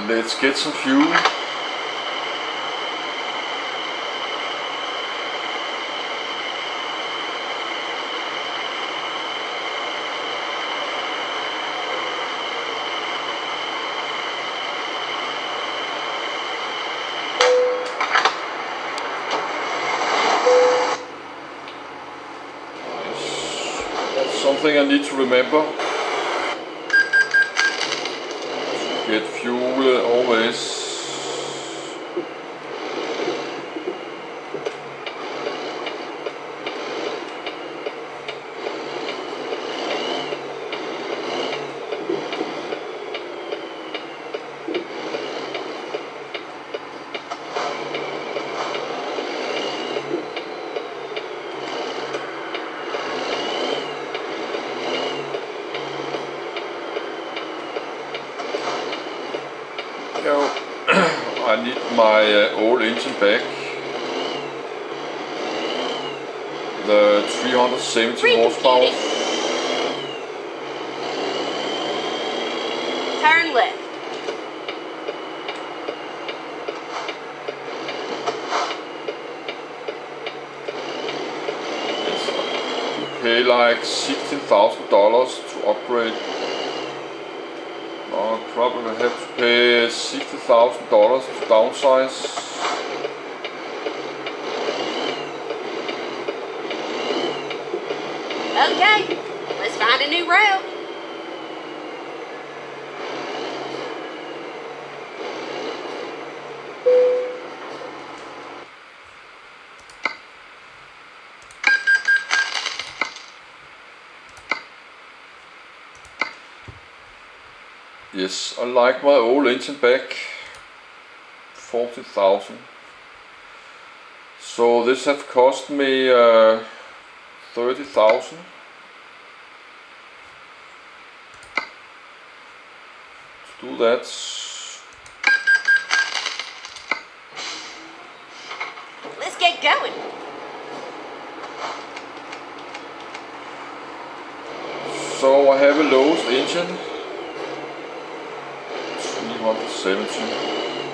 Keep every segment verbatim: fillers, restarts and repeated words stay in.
Let's get some fuel. Something I need to remember. To get fuel always. I need my uh, old engine back. The three hundred seventy horsepower. Turn left. Yes, you pay like sixteen thousand dollars to upgrade. I'll probably have to pay sixty thousand dollars to downsize. Okay, let's find a new route. Yes, I like my old engine back. forty thousand. So this has cost me uh, thirty thousand. To do that. Let's get going. So I have a lowest engine. three hundred seventy.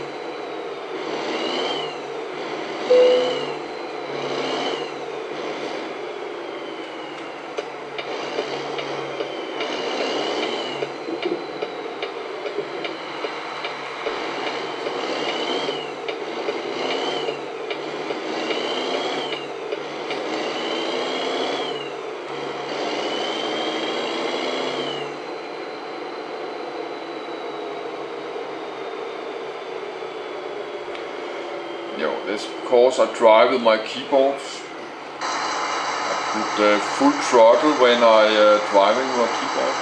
That's because I drive with my keyboard. I put uh, full throttle when I uh, driving with my keyboard.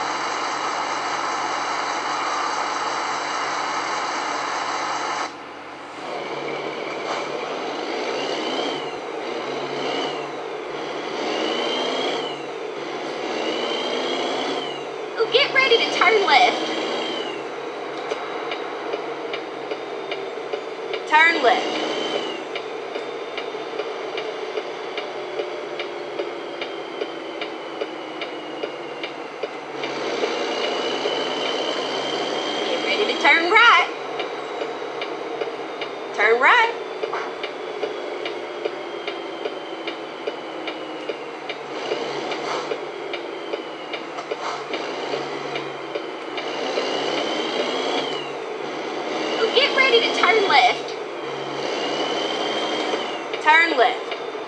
Oh, get ready to turn left. Turn left. Turn right. Turn right. Oh, get ready to turn left. Turn left.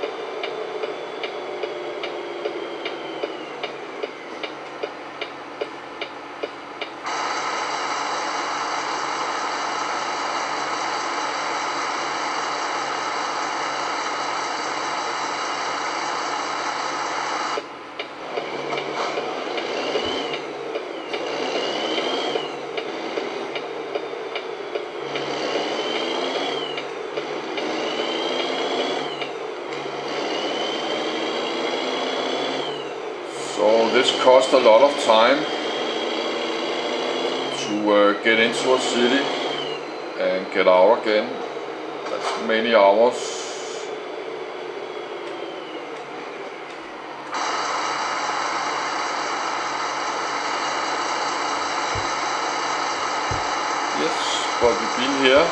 So this costs a lot of time to uh, get into a city and get out again. That's many hours. Yes, but we've been here.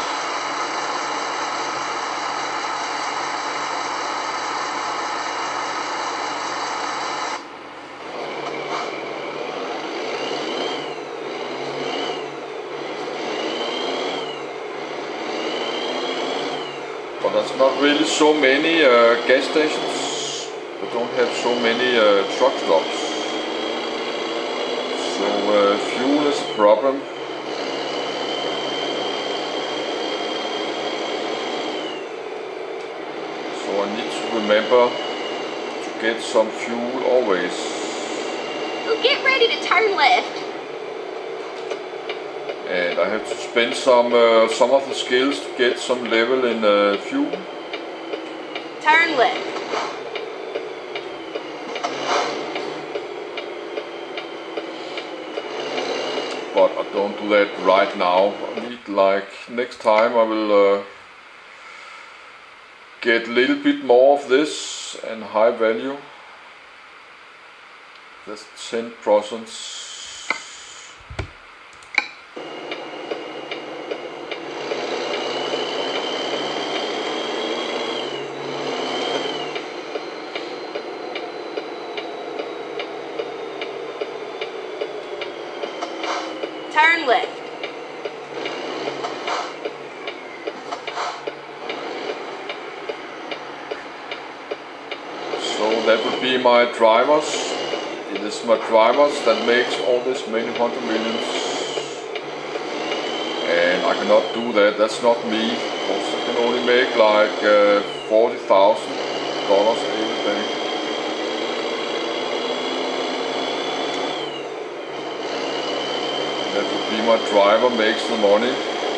But there's not really so many uh, gas stations. They don't have so many uh, truck stops. So uh, fuel is a problem. So I need to remember to get some fuel always. Oh, get ready to turn left. And I have to spend some uh, some of the skills to get some level in uh, fuel. Turn left. But I don't do that right now. I need, like, next time I will uh, get a little bit more of this and high value. That's ten percent. Turn left. So that would be my drivers. It is my drivers that makes all this many hundred millions. And I cannot do that, that's not me. Because I can only make like uh, forty thousand dollars every day. That would be my driver makes the money.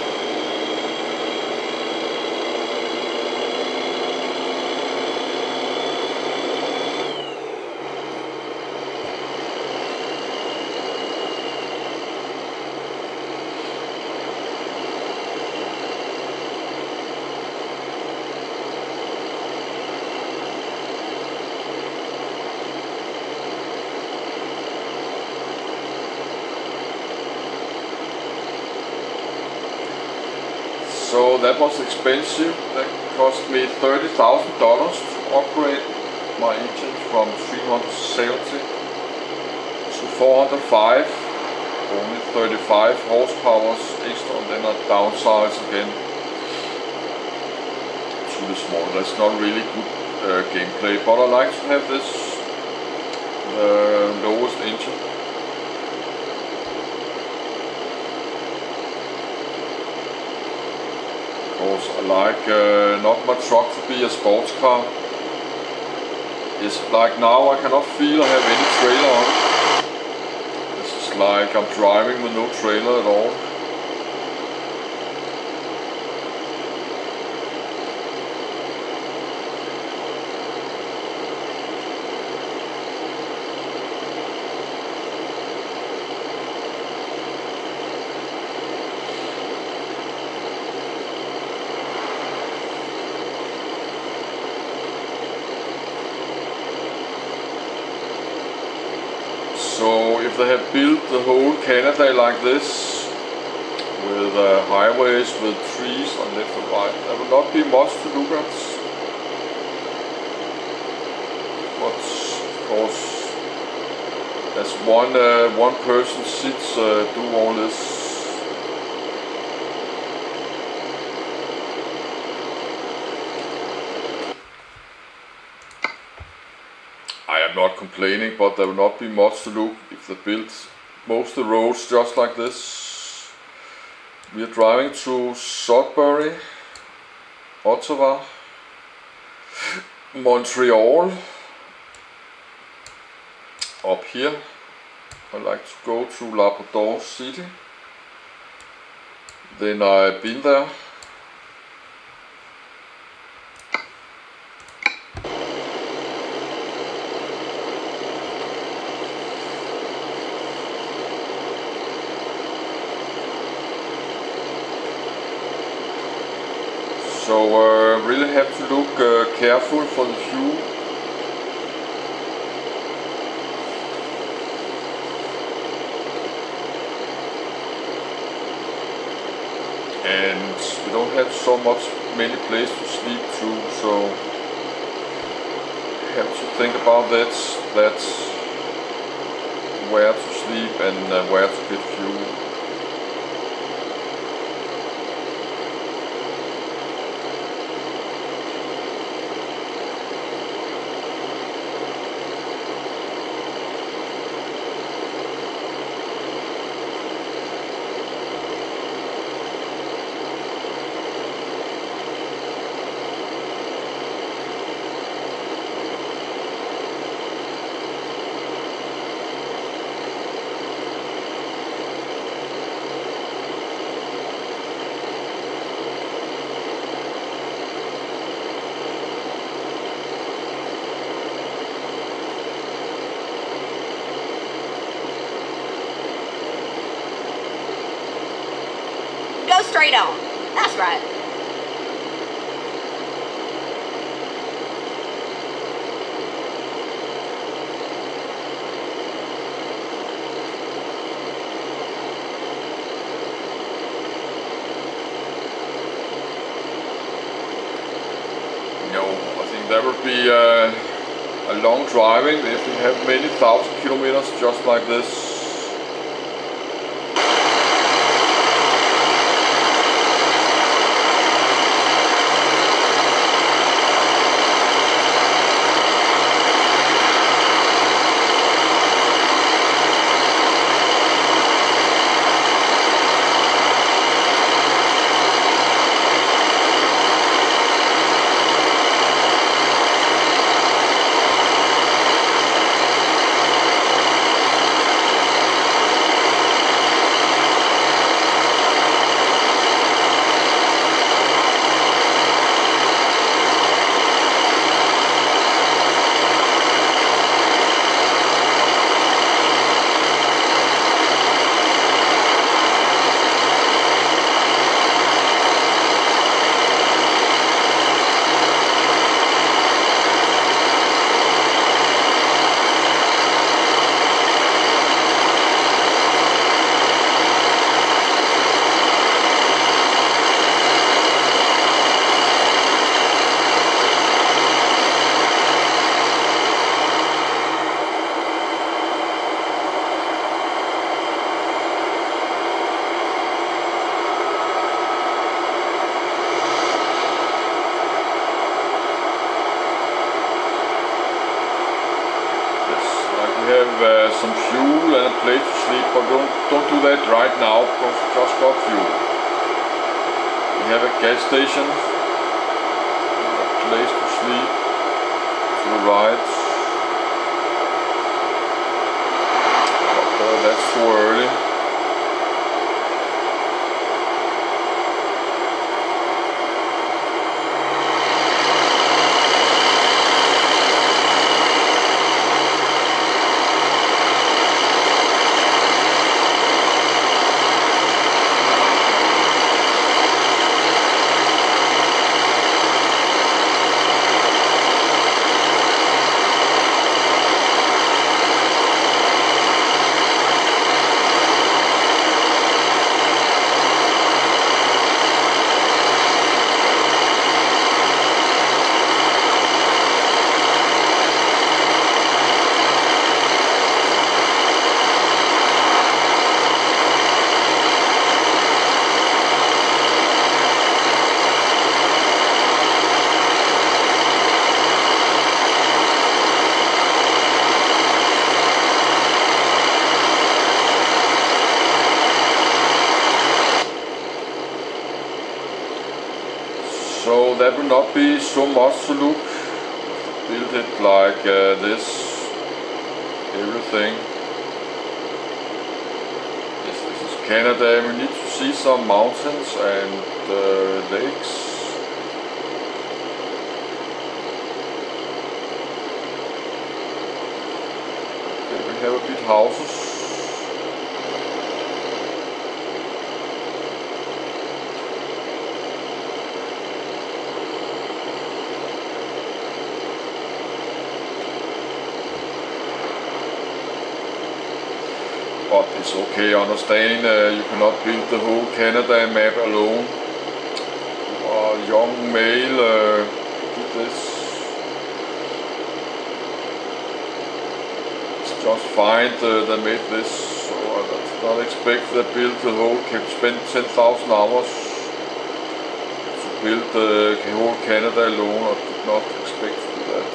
So that was expensive. That cost me thirty thousand dollars to upgrade my engine from three hundred seventy to four hundred five. Only thirty-five horsepower extra, and then I downsize again to the small. That's not really good uh, gameplay, but I like to have this uh, lowest engine. Because I like uh, not my truck to be a sports car. It's like now I cannot feel I have any trailer on it. This is like I'm driving with no trailer at all. So if they have built the whole Canada like this, with uh, highways with trees on left and right, there will not be much to look at. But of course, as one uh, one person sits uh, do all this. I am not complaining, but there will not be much to look if they built most of the roads just like this. We are driving to Sudbury, Ottawa, Montreal. Up here, I like to go to Labrador City. Then I've been there. So uh, really have to look uh, careful for the fuel. and we don't have so much many places to sleep too, so we have to think about that. That's where to sleep and uh, where to get fuel. Go straight on. That's right. No, I think that would be uh, a long driving if we have many thousand kilometers just like this. Have uh, some fuel and a place to sleep, but don't don't do that right now because we just got fuel. We have a gas station, a place to sleep to the right, but uh, that's too early. So that will not be so much to look. Build it like uh, this, everything. Yes, this is Canada. We need to see some mountains and uh, lakes. Okay, we have a bit houses. But It's okay, understand, uh, you cannot build the whole Canada map alone. A young male uh, did this. It's just fine uh, they made this, so I did not expect they build the whole, can spend ten thousand hours to build the whole Canada alone. I did not expect to do that.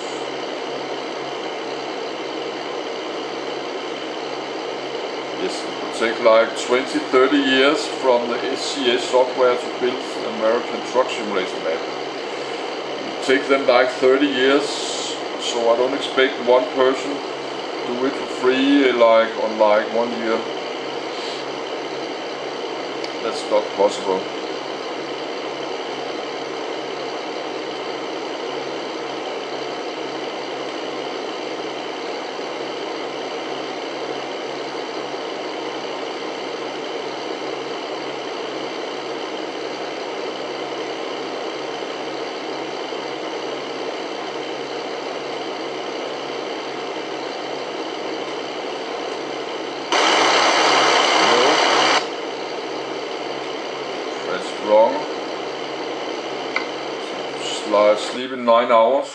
Yes, it would take like twenty to thirty years from the S C S software to build an American Truck Simulator map. It would take them like thirty years, so I don't expect one person to do it for free like on like one year. That's not possible. Wrong. Slide, sleep in nine hours.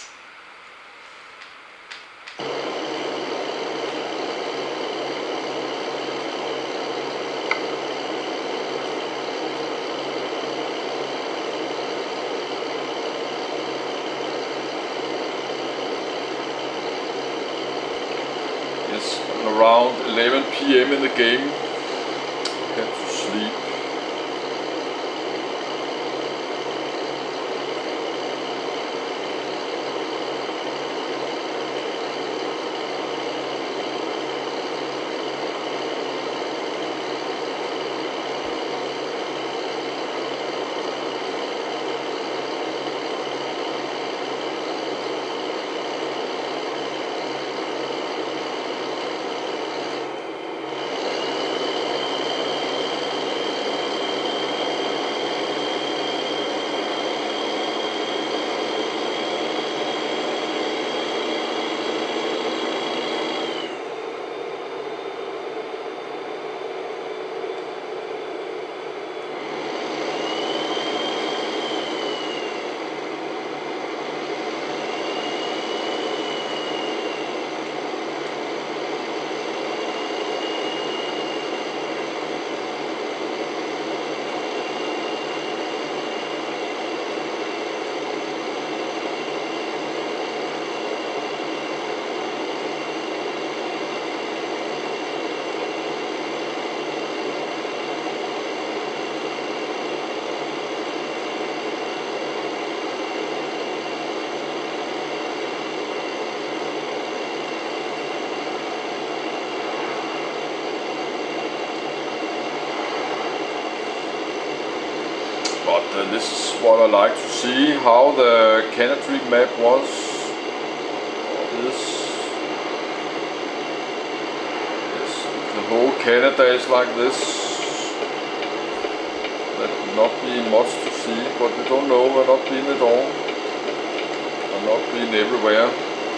Yes, around eleven P M in the game, head to sleep. But uh, this is what I like to see, how the CanaDream map was. This, yes, the whole Canada is like this. That will not be much to see, but we don't know, we're not being it all. We're not being everywhere.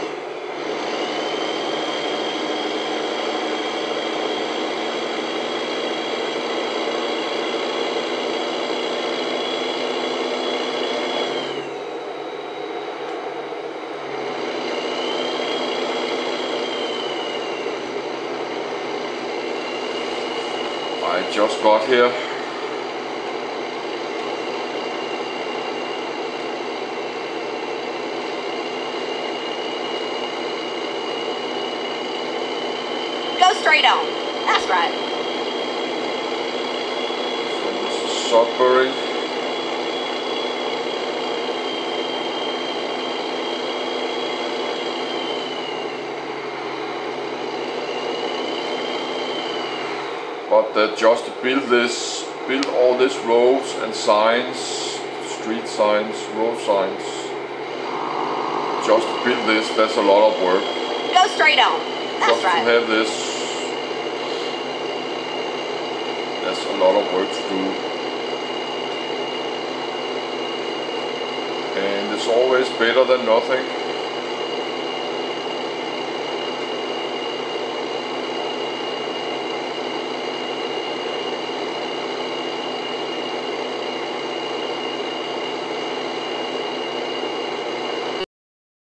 I just got here. Go straight on. That's right. So this is Sudbury. But uh, just to build this, build all these roads and signs, street signs, road signs. Just to build this, that's a lot of work. Go straight on. That's just right. to have this, that's a lot of work to do. And it's always better than nothing.